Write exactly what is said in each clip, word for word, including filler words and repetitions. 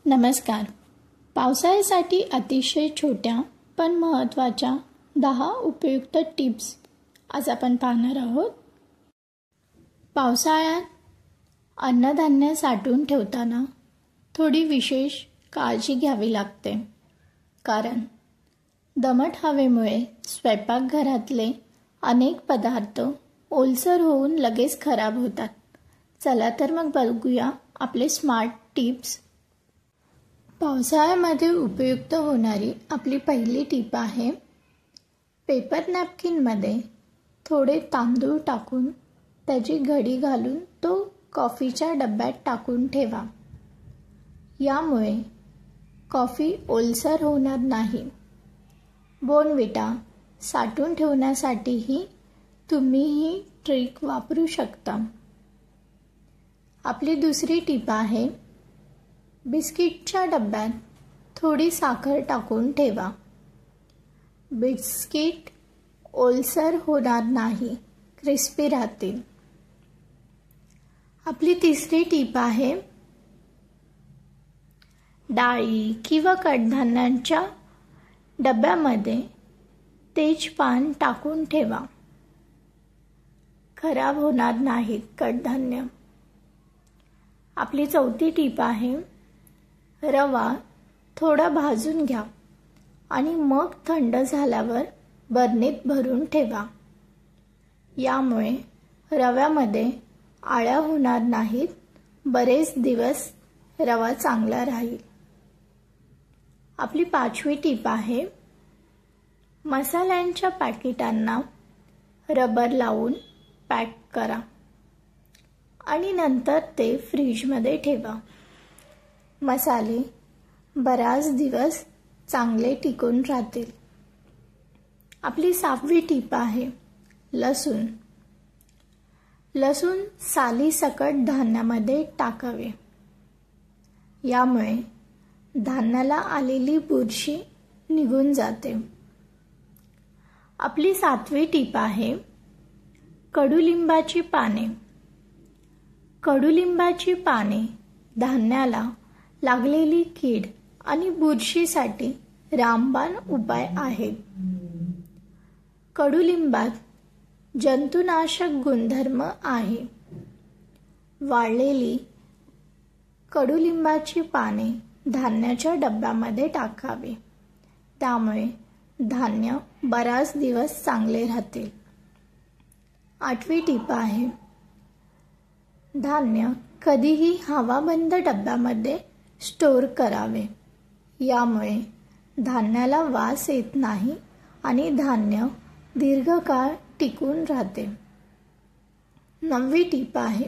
नमस्कार. पावसाळ्यासाठी अतिशय छोट्या पण महत्त्वाच्या दहा उपयुक्त टिप्स आज आपण पाहणार आहोत. पावसाळ्यात अन्नधान्य साठवून ठेवताना थोडी विशेष काळजी घ्यावी लागते, कारण दमट हवेमुळे स्वयंपाकघरातले अनेक पदार्थ ओलसर होऊन लगेच खराब होतात. चला तर मग बघूया आपले स्मार्ट टिप्स. पावसाळ्यामध्ये उपयुक्त होणारी आपली पहिली टिप आहे, पेपर नॅपकिनमध्ये थोडे तांदूळ टाकून त्याची घडी घालून तो कॉफीच्या डब्यात टाकून ठेवा. यामुळे कॉफी ओलसर होणार नाही. बोर्नव्हिटा साठवून ठेवण्यासाठीही तुम्ही ही ट्रिक वापरू शकता. आपली दुसरी टिप आहे, बिस्किटच्या डब्यात थोडी साखर टाकून ठेवा. बिस्किट ओलसर होणार नाही, क्रिस्पी राहतील. आपली तिसरी टिप आहे, डाळी किंवा कडधान्यांच्या डब्यामध्ये तेजपान टाकून ठेवा. खराब होणार नाहीत कडधान्य. आपली चौथी टिप आहे, रवा थोडा भाजून घ्या आणि मग थंड झाल्यावर बरणीत भरून ठेवा. यामुळे रव्यामध्ये आळ्या होणार नाहीत, बरेच दिवस रवा चांगला राहील. आपली पाचवी टिप आहे, मसाल्यांच्या पॅकेटांना रबर लावून पॅक करा आणि नंतर ते फ्रीजमध्ये ठेवा. मसाले बराच दिवस चांगले टिकून राहतील. आपली सहावी टिप आहे, लसूण. लसूण सालीसकट धान्यामध्ये टाकावे. यामुळे धान्याला आलेली बुरशी निघून जाते. आपली सातवी टिप आहे, कडुलिंबाची पाने. कडुलिंबाची पाने धान्याला लागलेली कीड आणि बुरशीसाठी रामबाण उपाय आहेत. कडुलिंबात जंतुनाशक गुणधर्म आहे. वाळलेली कडुलिंबाची पाने धान्याच्या डब्यामध्ये टाकावे. त्यामुळे धान्य बराच दिवस चांगले राहतील. आठवी टिप आहे, धान्य कधीही हवाबंद डब्यामध्ये स्टोर करावे. यामुळे धान्याला वास येत नाही आणि धान्य दीर्घकाळ टिकून राहते. नववी टिप आहे,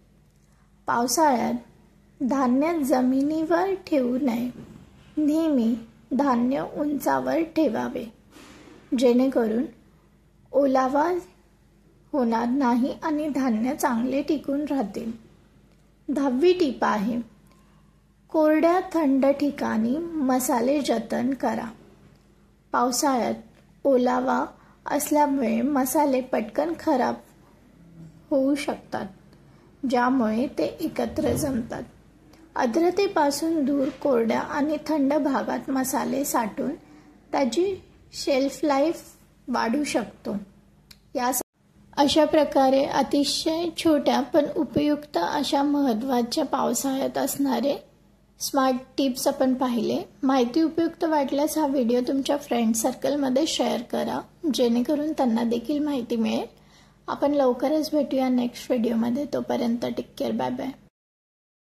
पावसाळ्यात धान्य जमिनीवर ठेवू नये. नेहमी धान्य उंचावर ठेवावे, जेणेकरून ओलावा होणार नाही आणि धान्य चांगले टिकून राहतील. दहावी टिप आहे, कोरड्या थंड ठिकाणी मसाले जतन करा. पावसाळ्यात ओलावा असल्यामुळे मसाले पटकन खराब होऊ शकतात, ज्यामुळे ते एकत्र जमतात. आर्द्रतेपासून दूर कोरड्या आणि थंड भागात मसाले साठवून त्याची शेल्फ लाईफ वाढू शकतो. या अशा प्रकारे अतिशय छोट्या पण उपयुक्त अशा महत्त्वाच्या पावसाळ्यात असणारे स्मार्ट टिप्स आपण पाहिले. माहिती उपयुक्त वाटल्यास हा व्हिडिओ तुमच्या फ्रेंड सर्कलमध्ये शेअर करा, जेणेकरून त्यांना देखील माहिती मिळेल. आपण लवकरच भेटूया नेक्स्ट व्हिडिओमध्ये. तोपर्यंत टेक केअर. Bye bye.